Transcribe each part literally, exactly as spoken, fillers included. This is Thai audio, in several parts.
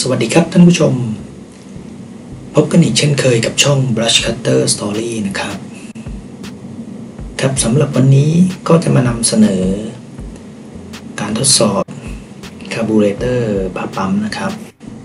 สวัสดีครับท่านผู้ชมพบกันอีกเช่นเคยกับช่อง Brush Cutter Story นะครับครับสำหรับวันนี้ก็จะมานำเสนอการทดสอบ Carburetor ฝาปั๊มนะครับ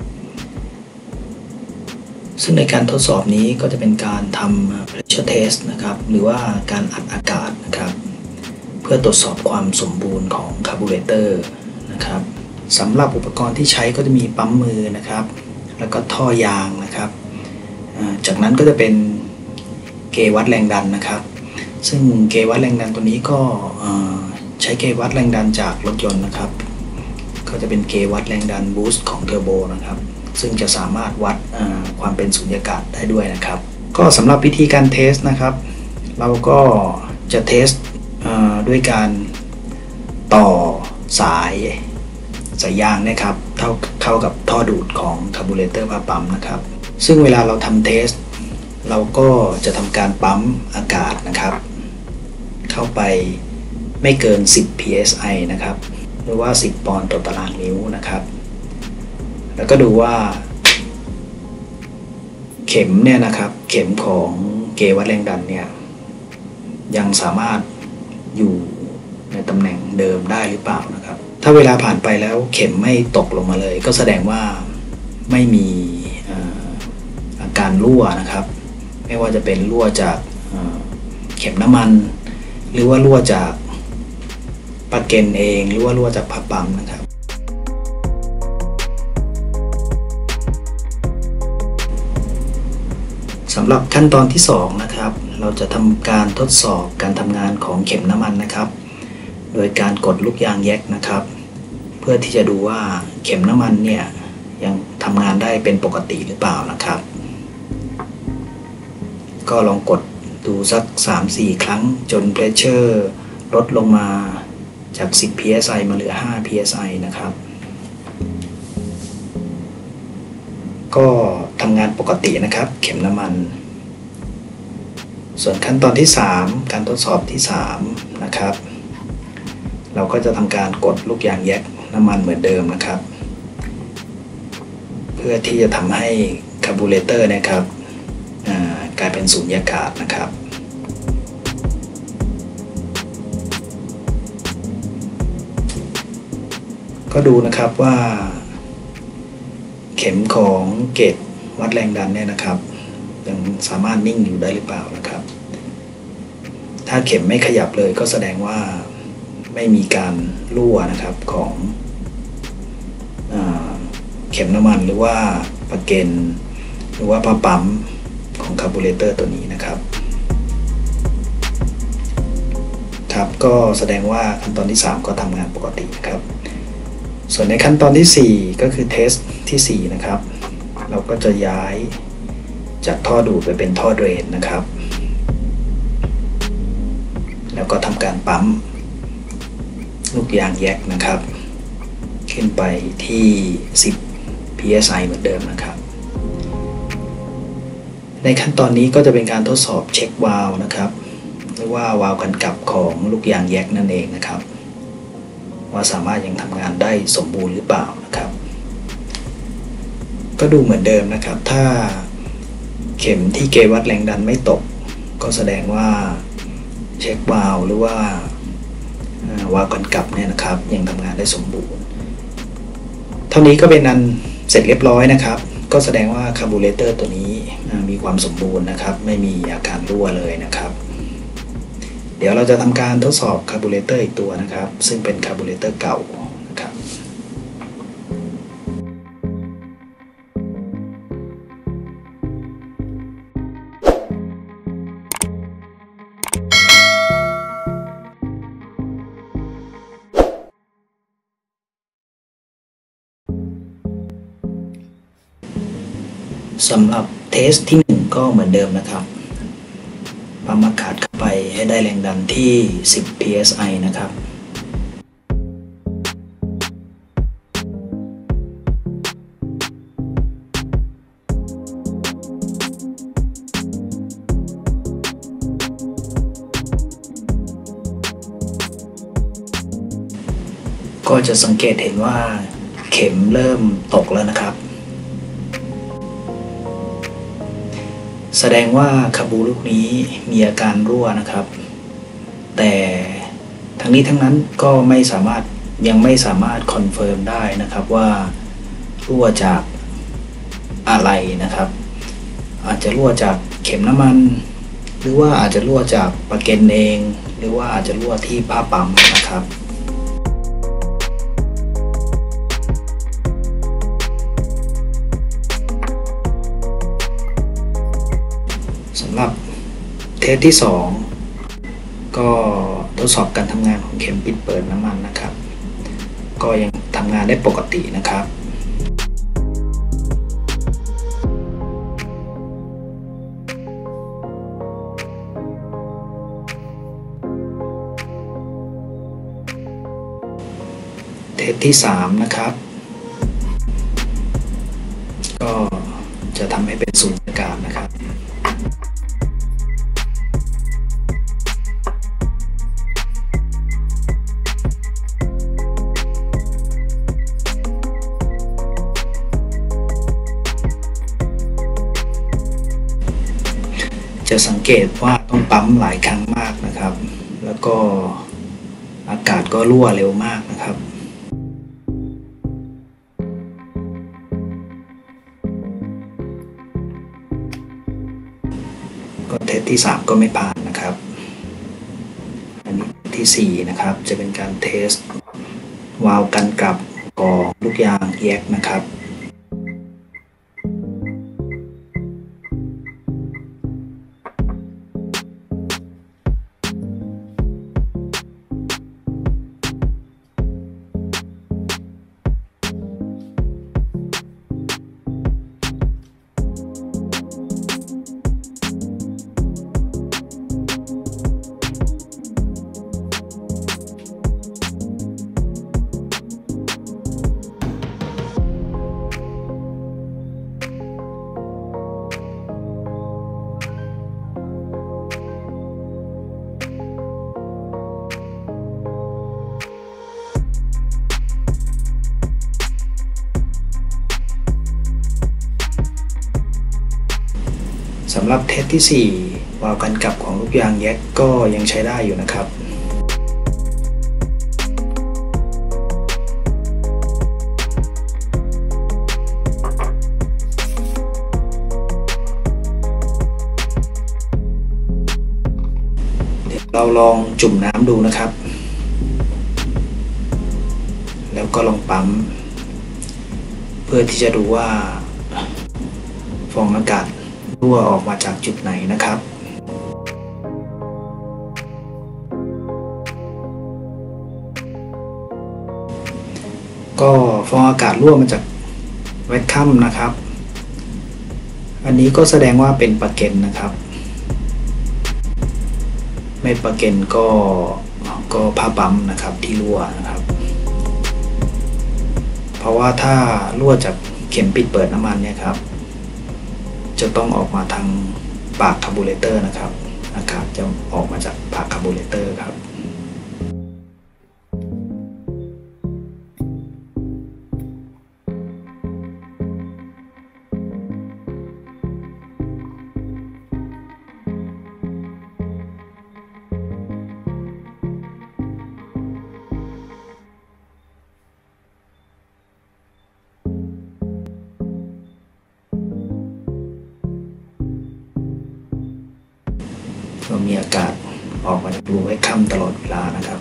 ซึ่งในการทดสอบนี้ก็จะเป็นการทำ pressure test นะครับหรือว่าการอัดอากาศนะครับเพื่อตรวจสอบความสมบูรณ์ของ Carburetor นะครับสำหรับอุปกรณ์ที่ใช้ก็จะมีปั๊มมือนะครับแล้วก็ท่อยางนะครับจากนั้นก็จะเป็นเกจวัดแรงดันนะครับซึ่งเกจวัดแรงดันตัวนี้ก็ใช้เกจวัดแรงดันจากรถยนต์นะครับก็จะเป็นเกจวัดแรงดันบูสต์ของเทอร์โบนะครับซึ่งจะสามารถวัดความเป็นสุญญากาศได้ด้วยนะครับก็สำหรับวิธีการเทสนะครับเราก็จะเทสด้วยการต่อสายสายยางนะครับเท่าเข้ากับท่อดูดของคาร์บูเรเตอร์ฝาปั๊มนะครับซึ่งเวลาเราทำเทสเราก็จะทำการปั๊มอากาศนะครับเข้าไปไม่เกินสิบ พี เอส ไอ นะครับหรือว่าสิบปอนด์ต่อตารางนิ้วนะครับแล้วก็ดูว่าเข็มเนี่ยนะครับเข็มของเกจวัดแรงดันเนี่ยยังสามารถอยู่ในตำแหน่งเดิมได้หรือเปล่านะครับถ้าเวลาผ่านไปแล้วเข็มไม่ตกลงมาเลยก็แสดงว่าไม่มีอาการรั่วนะครับไม่ว่าจะเป็นรั่วจากเข็มน้ำมันหรือว่ารั่วจากปลั๊กเกนเองหรือว่ารั่วจากฝาปั๊มนะครับสำหรับขั้นตอนที่สองนะครับเราจะทำการทดสอบการทำงานของเข็มน้ำมันนะครับโดยการกดลูกยางแยกนะครับเพื่อที่จะดูว่าเข็มน้ำมันเนี่ยยังทำงานได้เป็นปกติหรือเปล่านะครับก็ลองกดดูสัก สามถึงสี่ ครั้งจน pressure ลดลงมาจาก สิบ พี เอส ไอ มาเหลือ ห้า พี เอส ไอ นะครับก็ทำงานปกตินะครับเข็มน้ำมันส่วนขั้นตอนที่สามการทดสอบที่สามนะครับเราก็จะทำการกดลูกยางแยกน้ำมันเหมือนเดิมนะครับเพื่อที่จะทำให้คาร์บูเรเตอร์นะครับกลายเป็นสุญญากาศนะครับก็ดูนะครับว่าเข็มของเกจวัดแรงดันเนี่ยนะครับยังสามารถนิ่งอยู่ได้หรือเปล่านะครับถ้าเข็มไม่ขยับเลยก็แสดงว่าไม่มีการรั่วนะครับของเข็มน้ำมันหรือว่าปลั๊กเกนหรือว่าฝาปั๊มของคาร์บูเรเตอร์ตัวนี้นะครับครับก็แสดงว่าขั้นตอนที่สามก็ทำงานปกตินะครับส่วนในขั้นตอนที่สี่ก็คือเทสที่สี่นะครับเราก็จะย้ายจากท่อดูดไปเป็นท่อเดรนนะครับแล้วก็ทำการปั๊มลูกยางแยกนะครับขึ้นไปที่ สิบ พี เอส ไอ เหมือนเดิมนะครับในขั้นตอนนี้ก็จะเป็นการทดสอบเช็ควาล์วนะครับหรือว่าวาล์วกันกลับของลูกยางแยกนั่นเองนะครับว่าสามารถยังทำงานได้สมบูรณ์หรือเปล่านะครับก็ดูเหมือนเดิมนะครับถ้าเข็มที่เกจวัดแรงดันไม่ตกก็แสดงว่าเช็ควาล์วหรือว่าวาล์วกันกลับเนี่ยนะครับยังทำงานได้สมบูรณ์เท่านี้ก็เป็นอันเสร็จเรียบร้อยนะครับก็แสดงว่าคาร์บูเรเตอร์ตัวนี้มีความสมบูรณ์นะครับไม่มีอาการรั่วเลยนะครับเดี๋ยวเราจะทำการทดสอบคาร์บูเรเตอร์อีกตัวนะครับซึ่งเป็นคาร์บูเรเตอร์เก่านะครับสำหรับเทสที่หนึ่งก็เหมือนเดิมนะครับปั๊มอากาศเข้าไปให้ได้แรงดันที่ สิบ พี เอส ไอ นะครับก็จะสังเกตเห็นว่าเข็มเริ่มตกแล้วนะครับแสดงว่าคาบูลูกนี้มีอาการรั่วนะครับแต่ทั้งนี้ทั้งนั้นก็ไม่สามารถยังไม่สามารถคอนเฟิร์มได้นะครับว่ารั่วจากอะไรนะครับอาจจะรั่วจากเข็มน้ำมันหรือว่าอาจจะรั่วจากปะเก็นเองหรือว่าอาจจะรั่วที่ผ้าปั๊มนะครับสำหรับเทสที่สองก็ทดสอบการทำงานของเข็มปิดเปิดน้ำมันนะครับก็ยังทำงานได้ปกตินะครับเทสที่สามนะครับก็จะทำให้เป็นสูญญากาศนะครับจะสังเกตว่าต้องปั๊มหลายครั้งมากนะครับแล้วก็อากาศก็รั่วเร็วมากนะครับก็เทสที่สามก็ไม่ผ่านนะครับอันนี้ที่สี่นะครับจะเป็นการเทสวาล์วกันกลับของลูกยางแยกนะครับสำหรับเทสที่สี่วาล์วกันกลับของลูกยางแยกก็ยังใช้ได้อยู่นะครับเดี๋ยวเราลองจุ่มน้ำดูนะครับแล้วก็ลองปั๊มเพื่อที่จะดูว่าฟองอากาศรั่วออกมาจากจุดไหนนะครับก็ฟองอากาศรั่วมาจากแวคคัมนะครับอันนี้ก็แสดงว่าเป็นปะเก็นนะครับไม่ปะเก็นก็ก็ผ้าปั๊มนะครับที่รั่วนะครับเพราะว่าถ้ารั่วจากเข็มปิดเปิดน้ำมันเนี่ยครับจะต้องออกมาทางปากคาร์บูเรเตอร์นะครับอากาศจะออกมาจากปากคาร์บูเรเตอร์ครับก็มีอากาศออกมาจากรูไว้ค่ำตลอดเวลานะครับ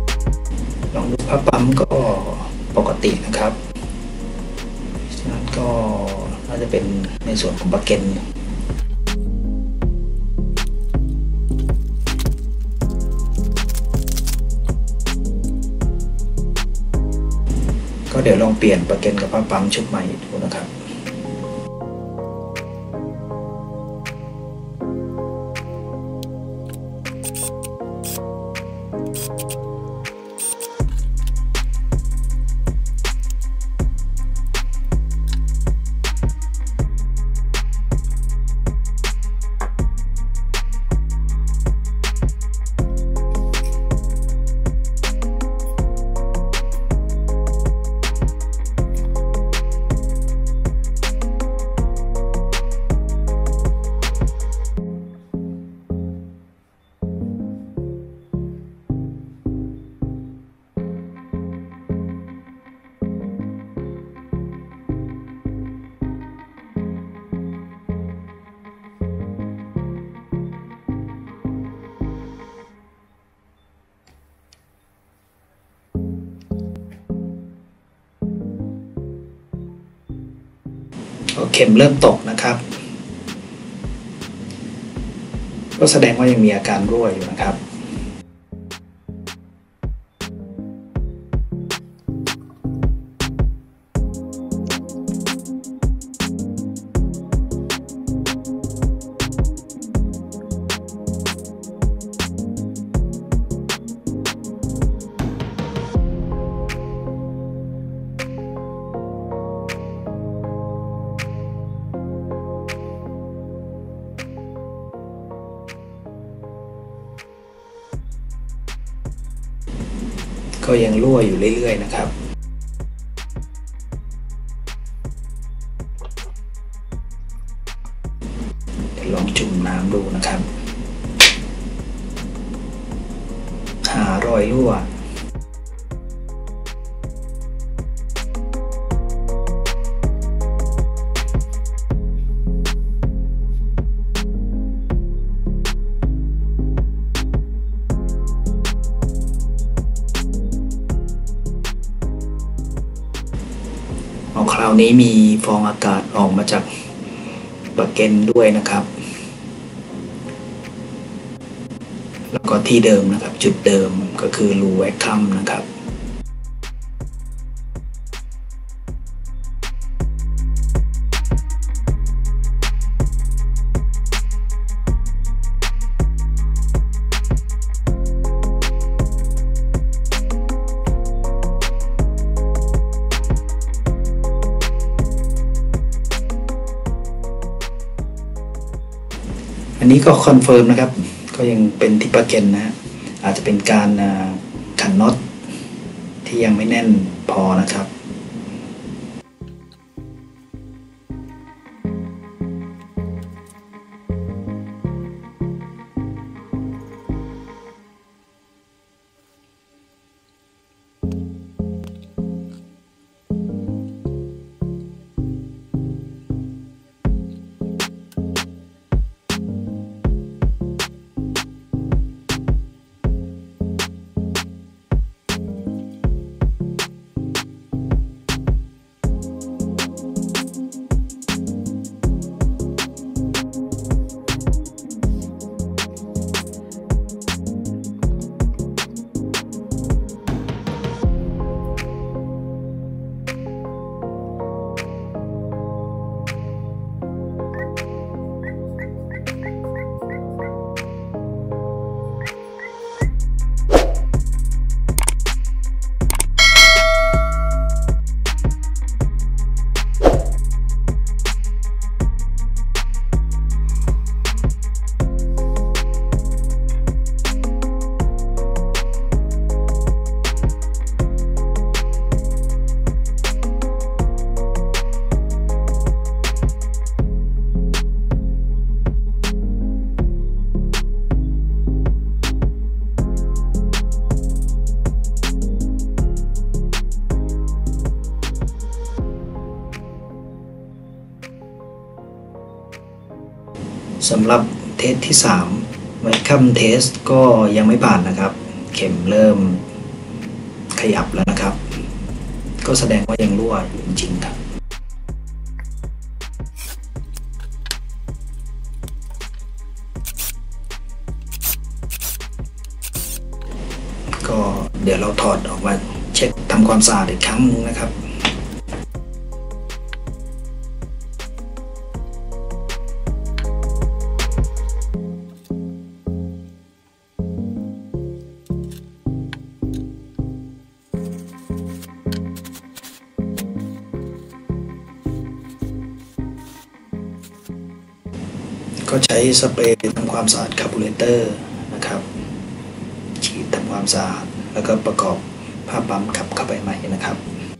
ผ้าปั๊มก็ปกตินะครับฉะนั้นก็เป็นในส่วนของปลั๊กเกนก็เดี๋ยวลองเปลี่ยนปลั๊กเกนกับปั๊มชุดใหม่ดูนะครับเข็มเริ่มตกนะครับก็แสดงว่ายังมีอาการรั่วอยู่นะครับก็ยังรั่วอยู่เรื่อยๆนะครับเดี๋ยวลองจุ่มน้ำดูนะครับหารอยรั่วคราวนี้มีฟองอากาศออกมาจากปลั๊กเกนด้วยนะครับแล้วก็ที่เดิมนะครับจุดเดิมก็คือรูแวคคัมนะครับอันนี้ก็คอนเฟิร์มนะครับก็ยังเป็นที่ปลั๊กเกนนะฮะอาจจะเป็นการขันน็อตที่ยังไม่แน่นพอนะครับสำหรับเทสที่สามแวคคัมเทสก็ยังไม่ผ่านนะครับเข็มเริ่มขยับแล้วนะครับก็แสดงว่ายังรั่วอยู่จริงๆครับเดี๋ยวเราถอดออกมาเช็คทำความสะอาดอีกครั้งนึงนะครับก็ใช้สเปรย์ทำความสะอาดคาร์บูเรเตอร์นะครับฉีดทำความสะอาดแล้วก็ประกอบผ้าปั๊มกลับเข้าไปใหม่นะครับ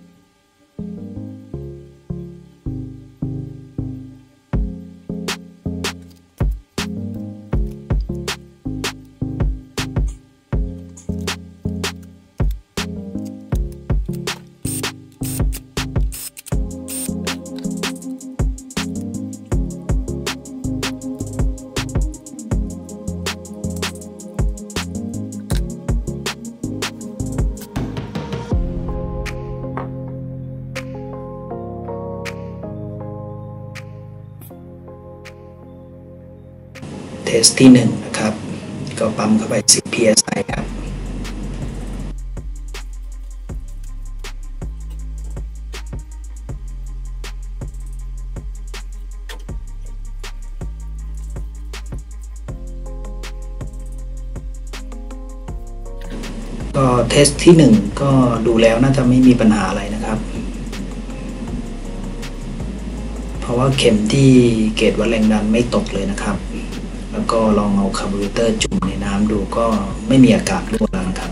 เทสที่หนึ่งนะครับก็ปั๊มเข้าไปสิบ พี เอส ไอ ครับก็เทสที่หนึ่งก็ดูแล้วน่าจะไม่มีปัญหาอะไรนะครับเพราะว่าเข็มที่เกจวัดแรงดันไม่ตกเลยนะครับแล้วก็ลองเอาคาร์บูเรเตอร์จุ่มในน้ำดูก็ไม่มีอากาศรั่วแล้วนะครับ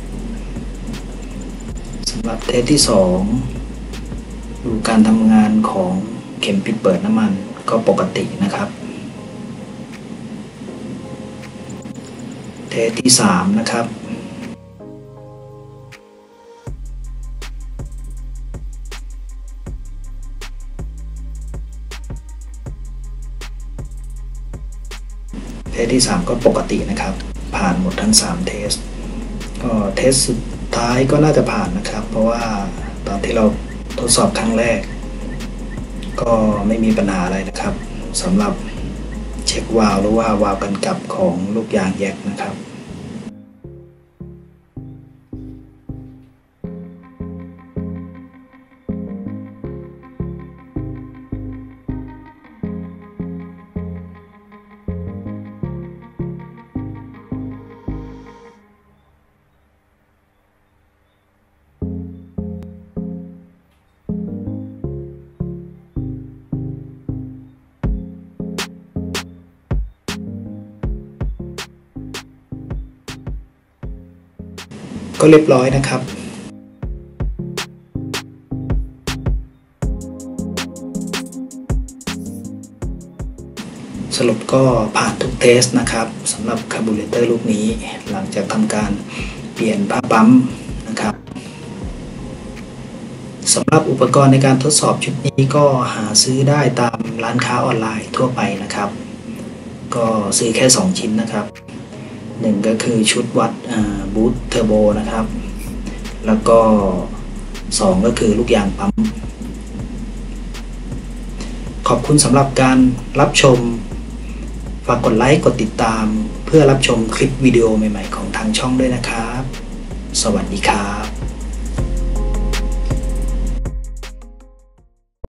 สำหรับเทสที่สองดูการทำงานของเข็มปิดเปิดน้ำมันก็ปกตินะครับเทสที่สามนะครับเทสที่สามก็ปกตินะครับผ่านหมดทั้งสามเทสก็เทสสุดท้ายก็น่าจะผ่านนะครับเพราะว่าตอนที่เราทดสอบครั้งแรกก็ไม่มีปัญหาอะไรนะครับสำหรับเช็ควาล์วหรือว่าวาล์วกันกลับของลูกยางแยกนะครับก็เรียบร้อยนะครับสรุปก็ผ่านทุกเทสนะครับสำหรับคาร์บูเรเตอร์ลูกนี้หลังจากทำการเปลี่ยนผ้าปั๊มนะครับสำหรับอุปกรณ์ในการทดสอบชุดนี้ก็หาซื้อได้ตามร้านค้าออนไลน์ทั่วไปนะครับก็ซื้อแค่สองชิ้นนะครับหนึ่งก็คือชุดวัดบูทเทอร์โบนะครับแล้วก็สองก็คือลูกยางปั๊มขอบคุณสำหรับการรับชมฝากกดไลค์กดติดตามเพื่อรับชมคลิปวิดีโอใหม่ๆของทางช่องด้วยนะครับสวัสดีครับ